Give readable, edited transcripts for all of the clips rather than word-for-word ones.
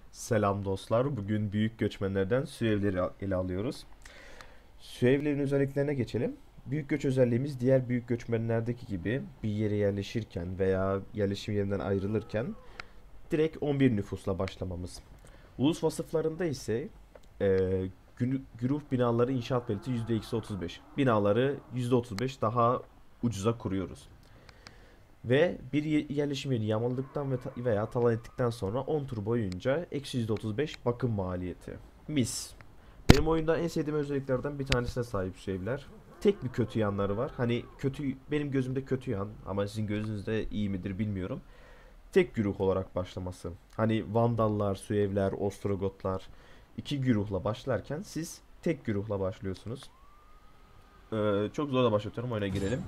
Selam dostlar. Bugün büyük göçmenlerden Süevleri ele alıyoruz. Süevlerin özelliklerine geçelim. Büyük göç özelliğimiz diğer büyük göçmenlerdeki gibi bir yere yerleşirken veya yerleşim yerinden ayrılırken direkt 11 nüfusla başlamamız. Ulus vasıflarında ise e, güruh binaları inşaat maliyeti %-35. Binaları %35 daha ucuza kuruyoruz. Ve bir yerleşim yeri yağmaladıktan veya talan ettikten sonra 10 tur boyunca eksi %35 bakım maliyeti. Mis. Benim oyunda en sevdiğim özelliklerden bir tanesine sahip şu evler. Tek bir kötü yanları var. Hani kötü, benim gözümde kötü yan ama sizin gözünüzde iyi midir bilmiyorum. Tek güruh olarak başlaması. Hani Vandallar, Suevler, Ostrogotlar iki güruhla başlarken siz tek güruhla başlıyorsunuz. Çok zor da başlatıyorum, oyuna girelim.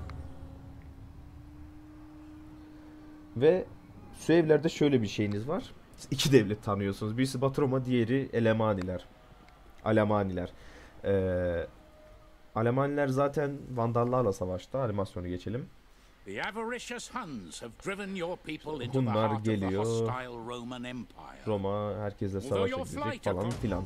Ve Süevler'de şöyle bir şeyiniz var. İki devlet tanıyorsunuz. Birisi Batroma, diğeri Elemaniler. Alemaniler. Ee, Alemaniler zaten Vandallarla savaştı. Animasyonu geçelim. The avaricious Huns have driven your people into the Hunlar heart of the geliyor. hostile Roman Empire. Roma herkesle Although savaşa your girecek flight falan across filan.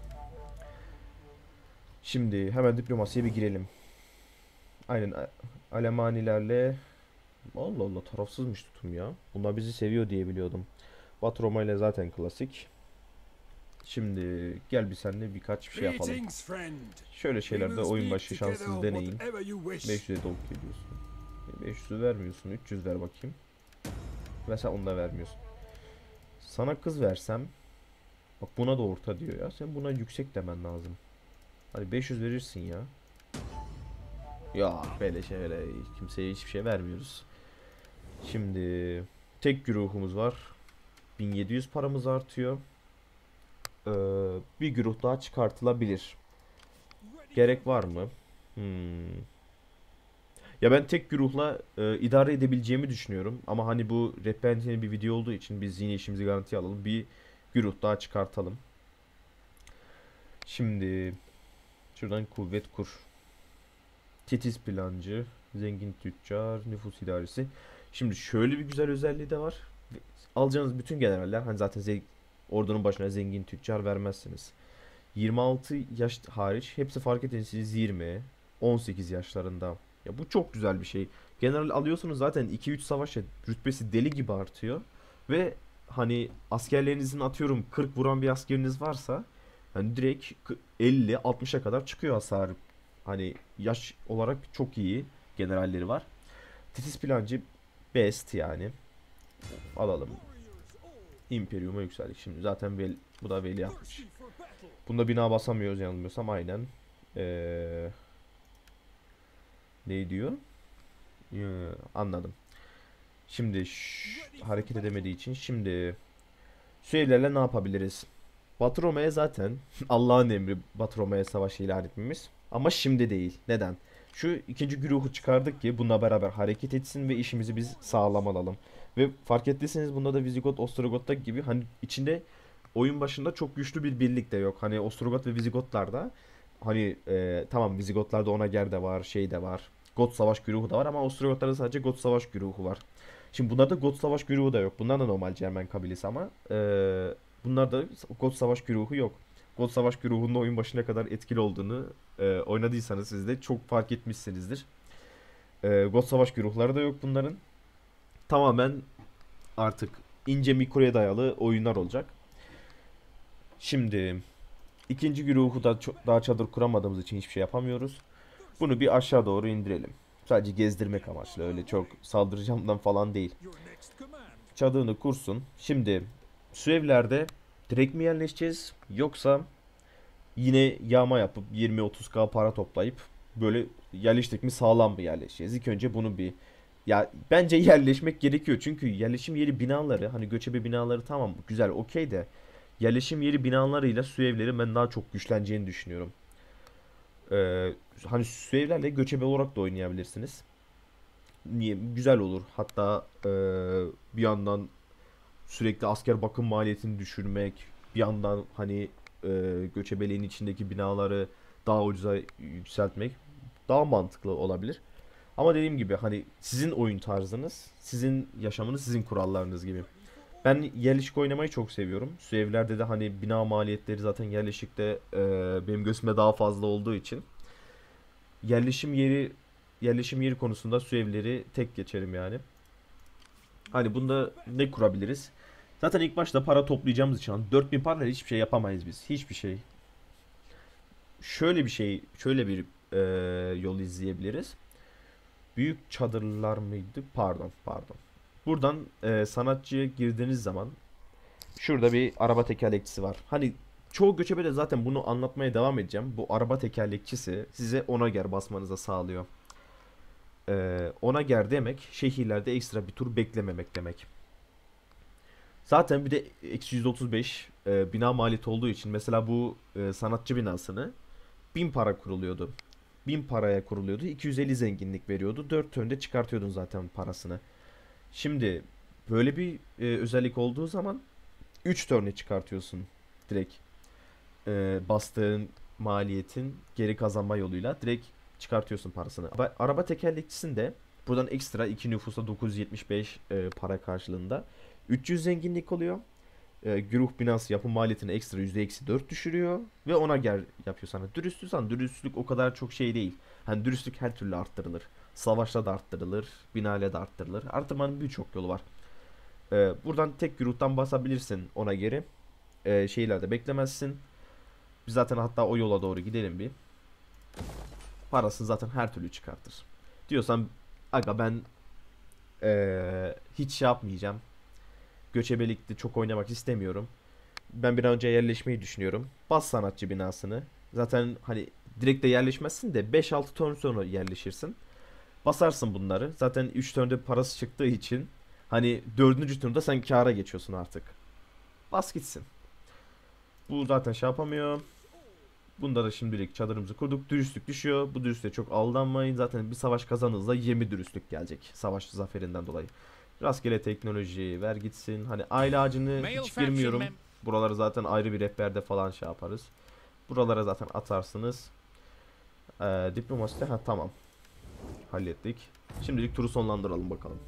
Şimdi hemen diplomasiye bir girelim. Aynen Alemanilerle Allah Allah tarafsızmış tutum ya. Bunlar bizi seviyor diye biliyordum. Batroma ile zaten klasik. Şimdi gel bir seninle birkaç bir şey yapalım. Greetings, friend. Şöyle We şeylerde will oyun speak başı şanssız together deneyin. whatever you wish. 500'e de ok geliyorsun. 500'ü vermiyorsun. 300 ver bakayım. Ve sen onu da vermiyorsun. Sana kız versem. Bak buna da orta diyor ya. Sen buna yüksek demen lazım. Hadi 500 verirsin ya. Ya böyle şeyle kimseye hiçbir şey vermiyoruz. Şimdi tek güruhumuz var. 1700 paramız artıyor. Ee, bir güruh daha çıkartılabilir. Gerek var mı? Hmm. Ya ben tek güruhla idare edebileceğimi düşünüyorum. Ama hani bu rehberliğinin bir video olduğu için biz yine işimizi garantiye alalım. Bir güruh daha çıkartalım. Şimdi şuradan kuvvet kur. Titiz plancı, zengin tüccar, nüfus idaresi. Şimdi şöyle bir güzel özelliği de var. Alacağınız bütün generaller hani zaten ordunun başına zengin tüccar vermezsiniz. 26 yaş hariç hepsi fark edersiniz 20, 18 yaşlarında. Ya bu çok güzel bir şey. General alıyorsunuz zaten 2-3 savaşta rütbesi deli gibi artıyor. Ve hani askerlerinizin atıyorum 40 vuran bir askeriniz varsa hani direkt 50-60'a kadar çıkıyor hasar. Hani yaş olarak çok iyi generalleri var. Titiz plancı best yani. Alalım. Imperium'a yükseldik şimdi. Zaten bu da veliahtmış. Bunda bina basamıyoruz yanılmıyorsam aynen. Ee, ne diyor? Anladım. Şimdi hareket edemediği için şimdi Süevlerle ne yapabiliriz? Batı Roma'ya zaten Allah'ın emri Batı Roma'ya savaş ilan etmemiz. Ama şimdi değil. Neden? Şu ikinci güruhu çıkardık ki bununla beraber hareket etsin ve işimizi biz sağlam alalım. Ve fark ettiyseniz bunda da Visigoth, Ostrogoth'ta gibi hani içinde oyun başında çok güçlü bir birlik de yok. Hani Ostrogoth ve Visigoth'larda hani tamam Visigoth'larda Onager de var, şey de var. Goth Savaş Güruhu da var ama Ostrogoth'larda sadece Goth Savaş Güruhu var. Şimdi bunlarda Goth Savaş Güruhu da yok. Bunlar da normal Cermen kabilesi ama bunlarda Goth Savaş Güruhu yok. Goth Savaş Güruhu'nun oyun başına kadar etkili olduğunu oynadıysanız siz de çok fark etmişsinizdir. Goth Savaş Güruhları da yok bunların. Tamamen artık ince mikroya dayalı oyunlar olacak. Şimdi ikinci güruhu da çok, daha çadır kuramadığımız için hiçbir şey yapamıyoruz. Bunu bir aşağı doğru indirelim. Sadece gezdirmek amaçlı öyle çok saldıracağımdan falan değil. Your next command. Çadırını kursun. Şimdi su evlerde direkt mi yerleşeceğiz yoksa yine yağma yapıp 20-30k para toplayıp böyle yerleştik mi sağlam mı yerleşeceğiz? İlk önce bunu bir ya bence yerleşmek gerekiyor çünkü yerleşim yeri binaları hani göçebe binaları tamam güzel okey de yerleşim yeri binalarıyla su evleri ben daha çok güçleneceğini düşünüyorum. Hani su evlerle göçebe olarak da oynayabilirsiniz. Niye? Güzel olur. Hatta bir yandan sürekli asker bakım maliyetini düşürmek, bir yandan hani göçebeliğin içindeki binaları daha ucuza yükseltmek daha mantıklı olabilir. Ama dediğim gibi hani sizin oyun tarzınız, sizin yaşamınız, sizin kurallarınız gibi. Ben yerleşik oynamayı çok seviyorum. Su evlerde de hani bina maliyetleri zaten yerleşikte benim gözüme daha fazla olduğu için yerleşim yeri yerleşim yeri konusunda su evleri tek geçerim yani. Hani bunda ne kurabiliriz? Zaten ilk başta para toplayacağımız için 4000 parayla hiçbir şey yapamayız biz. Hiçbir şey. Şöyle bir yol izleyebiliriz. Büyük çadırlar mıydı? Pardon. Buradan sanatçıya girdiğiniz zaman şurada bir araba tekerlekçisi var. Hani çoğu göçebe de zaten bunu anlatmaya devam edeceğim. Bu araba tekerlekçisi size ona ger basmanıza sağlıyor. Ona ger demek şehirlerde ekstra bir tur beklememek demek. Zaten bir de eksi %35 bina maliyeti olduğu için mesela bu sanatçı binasını 1000 para kuruluyordu. 1000 paraya kuruluyordu. 250 zenginlik veriyordu. 4 tönde çıkartıyordun zaten parasını. Şimdi böyle bir özellik olduğu zaman 3 tane çıkartıyorsun direkt. Bastığın maliyetin geri kazanma yoluyla direkt çıkartıyorsun parasını. Araba tekerlekçisinde buradan ekstra 2 nüfusa 975 para karşılığında 300 zenginlik oluyor. Güruh binası yapım maliyetini ekstra %-4 düşürüyor ve ona gel yapıyor sana. Dürüstlük o kadar çok şey değil. Hani dürüstlük her türlü arttırılır. Savaşta da arttırılır, binayla da arttırılır. Artırmanın birçok yolu var. Buradan tek güruhtan basabilirsin ona geri. Şeylerde beklemezsin. Biz zaten hatta o yola doğru gidelim bir. Parasını zaten her türlü çıkartır. Diyorsan aga ben hiç şey yapmayacağım. Göçebelikte çok oynamak istemiyorum. Ben bir an önce yerleşmeyi düşünüyorum. Bas sanatçı binasını. Zaten hani direkt de yerleşmezsin de 5-6 turn sonra yerleşirsin. Basarsın bunları. Zaten 3 turnde parası çıktığı için hani 4. turnda sen kâra geçiyorsun artık. Bas gitsin. Bu zaten şey yapamıyor. Bunda da şimdilik çadırımızı kurduk. Dürüstlük düşüyor. Bu dürüstlüğe çok aldanmayın. Zaten bir savaş kazandığınızda 20 dürüstlük gelecek. Savaş zaferinden dolayı. Rastgele teknoloji ver gitsin. Hani aile ağacını Male hiç faction girmiyorum. mem Buraları zaten ayrı bir rehberde falan şey yaparız. Buralara zaten atarsınız. Diplomasi de tamam. Hallettik. Şimdilik turu sonlandıralım bakalım.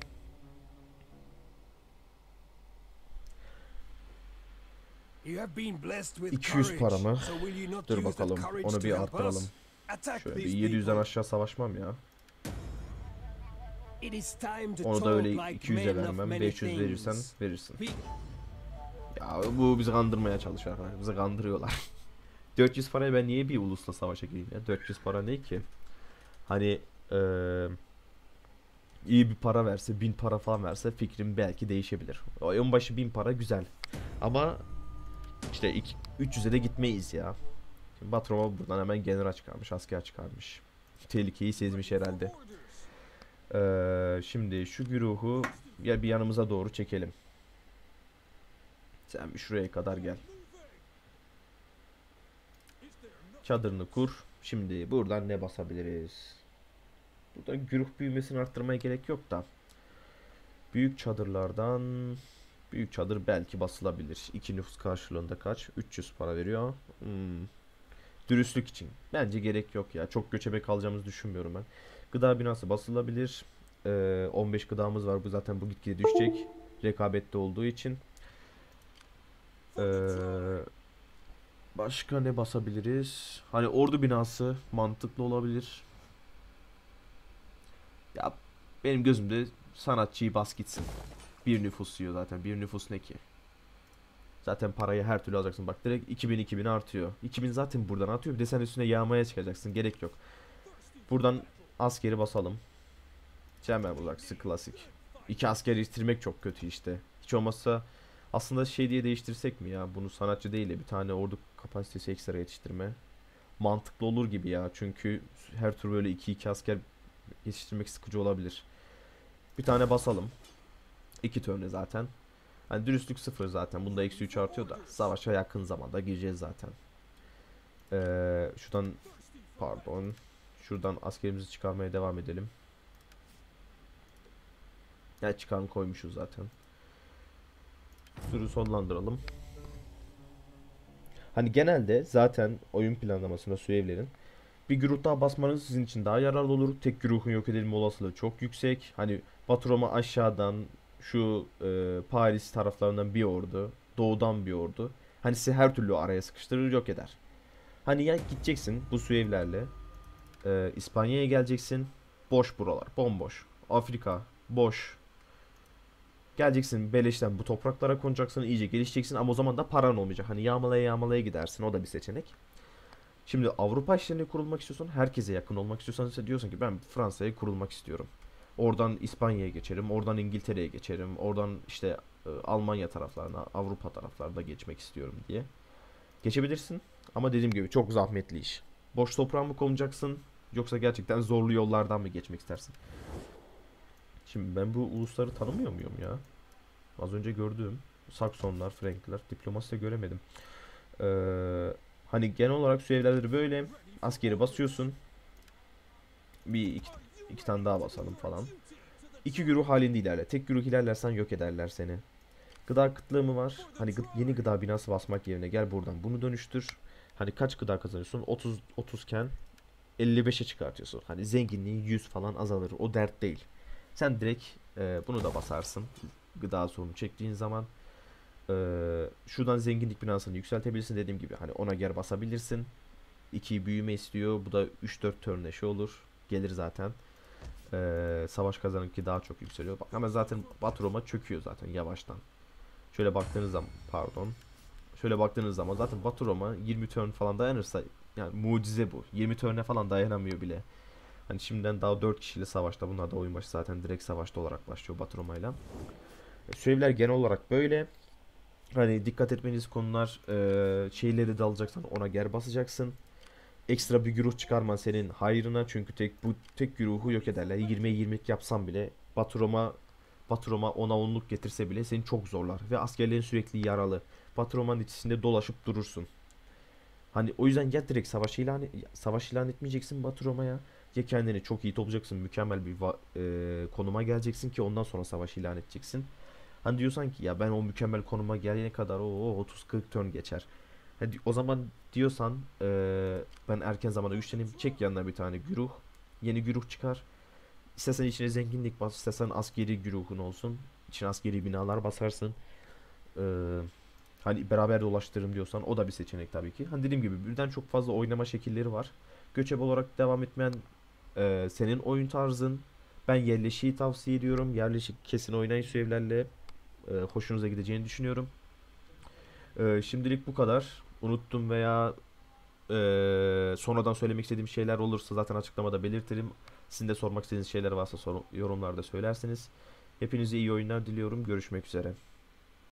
You have been blessed with 200 courage. para mı? So will you not Dur use that bakalım. courage Onu to bir help arttıralım. us? Attack Şöyle bir these 700'den people. aşağı savaşmam ya. It is time to Onu da talk öyle like 200'e men of vermem. many 500 verirsen things. verirsin. We- Ya bu bizi kandırmaya çalışıyor arkadaşlar. Bizi kandırıyorlar. 400 paraya ben niye bir ulusla savaşa gireyim ya? 400 para ne ki? Hani iyi bir para verse, 1000 para falan verse fikrim belki değişebilir. O en başı 1000 para güzel. Ama işte 300'e de gitmeyiz ya. Şimdi Batroma buradan hemen general çıkarmış, asker çıkarmış. Tehlikeyi sezmiş herhalde. Şimdi şu güruhu ya bir yanımıza doğru çekelim. Sen bir şuraya kadar gel. Çadırını kur. Şimdi buradan ne basabiliriz? Buradan güruh büyümesini arttırmaya gerek yok da. Büyük çadırlardan büyük çadır belki basılabilir. 2 nüfus karşılığında kaç? 300 para veriyor. Dürüstlük için. Bence gerek yok ya. Çok göçebe kalacağımızı düşünmüyorum ben. Gıda binası basılabilir. 15 gıdamız var. Bu zaten bu gitgide düşecek. Rekabette olduğu için. Başka ne basabiliriz? Hani ordu binası mantıklı olabilir. Ya benim gözümde sanatçıyı bas gitsin. Bir nüfus yiyor zaten. Bir nüfus ne ki? Zaten parayı her türlü alacaksın. Bak direkt 2000 artıyor. 2000 zaten buradan atıyor. Bir de sen üstüne yağmaya çıkacaksın. Gerek yok. Buradan askeri basalım. Cemal Buzaksi klasik. 2 asker yetiştirmek çok kötü işte. Hiç olmazsa aslında şey diye değiştirsek mi ya? Bunu sanatçı değil de bir tane ordu kapasitesi ekstra yetiştirme. Mantıklı olur gibi ya. Çünkü her tur böyle 2 asker yetiştirmek sıkıcı olabilir. Bir tane basalım. 2 turne zaten. Hani dürüstlük 0 zaten. Bunda -3 artıyor da. Savaşa yakın zamanda gireceğiz zaten. Şuradan pardon. Şuradan askerimizi çıkarmaya devam edelim. Ya çıkarım koymuşuz zaten. Turu sonlandıralım. Hani genelde zaten oyun planlamasında su evlerin bir güruh daha basmanız sizin için daha yararlı olur. Tek güruhun yok edilme olasılığı çok yüksek. Hani Baturom'u aşağıdan şu Paris taraflarından bir ordu, doğudan bir ordu. Hani sizi her türlü araya sıkıştırır, yok eder. Hani ya gideceksin bu Süevlerle İspanya'ya geleceksin. Boş buralar, bomboş. Afrika boş. Geleceksin beleşten bu topraklara konacaksın, iyice gelişeceksin ama o zaman da paran olmayacak. Hani yağmalaya yağmalaya gidersin, o da bir seçenek. Şimdi Avrupa işlerine kurulmak istiyorsan, herkese yakın olmak istiyorsan ise diyorsun ki ben Fransa'ya kurulmak istiyorum. Oradan İspanya'ya geçerim, oradan İngiltere'ye geçerim, oradan işte Almanya taraflarına, Avrupa taraflarına geçmek istiyorum diye. Geçebilirsin ama dediğim gibi çok zahmetli iş. Boş toprağa mı konacaksın yoksa gerçekten zorlu yollardan mı geçmek istersin? Şimdi ben bu ulusları tanımıyor muyum ya? Az önce gördüğüm Saksonlar, Frankler, diplomasi de göremedim. Hani genel olarak su evleri böyle. Askeri basıyorsun. Bir iki tane daha basalım falan. İki güruh halinde ilerle. Tek güruh ilerlersen yok ederler seni. Gıda kıtlığı mı var? Hani yeni gıda binası basmak yerine gel buradan bunu dönüştür. Hani kaç gıda kazanıyorsun? 30 iken 55'e çıkartıyorsun. Hani zenginliğin 100 falan azalır. O dert değil. Sen direkt bunu da basarsın. Gıda sorunu çektiğin zaman. Şuradan zenginlik binasını yükseltebilirsin dediğim gibi. Hani ona ger basabilirsin. 2 büyüme istiyor. Bu da 3-4 turn eşi olur. Gelir zaten. Savaş kazanınki daha çok yükseliyor. Bak ama zaten Batı Roma çöküyor zaten yavaştan. Şöyle baktığınız zaman pardon. Şöyle baktığınız zaman zaten Batı Roma 20 turn falan dayanırsa yani mucize bu. 20 turn'e falan dayanamıyor bile. Hani şimdiden daha 4 kişiyle savaşta, bunlar da oyun başı zaten direkt savaşta olarak başlıyor Batı Roma'yla. Süreviler genel olarak böyle. Hani dikkat etmeniz konular, şeyleri de alacaksan ona ger basacaksın. Ekstra bir güruh çıkarman senin hayrına çünkü tek güruhu yok ederler. 20'ye 20'lik yapsan bile Batı Roma 10'a 10'luk getirse bile seni çok zorlar ve askerlerin sürekli yaralı. Batı Roma'nın içinde dolaşıp durursun. Hani o yüzden ya direkt savaş ilan etmeyeceksin Batı Roma'ya, ya kendini çok iyi toplayacaksın, mükemmel bir konuma geleceksin ki ondan sonra savaş ilan edeceksin. Hani diyorsan ki ya ben o mükemmel konuma gelene kadar o 30-40 turn geçer. Hadi o zaman diyorsan ben erken zamanda güçleneyim, çek yanına bir tane güruh. Yeni güruh çıkar. İstersen içine zenginlik bas, istersen askeri güruhun olsun. İçine askeri binalar basarsın. Eee, Hani beraber dolaştırırım diyorsan o da bir seçenek tabii ki. Hani dediğim gibi birden çok fazla oynama şekilleri var. Göçebe olarak devam etmeyen senin oyun tarzın. Ben yerleşiği tavsiye ediyorum. Yerleşik kesin oynayın şu evlerle. Hoşunuza gideceğini düşünüyorum. Şimdilik bu kadar. Unuttum veya sonradan söylemek istediğim şeyler olursa zaten açıklamada belirtirim. Sizin de sormak istediğiniz şeyler varsa yorumlarda söylersiniz. Hepinize iyi oyunlar diliyorum. Görüşmek üzere.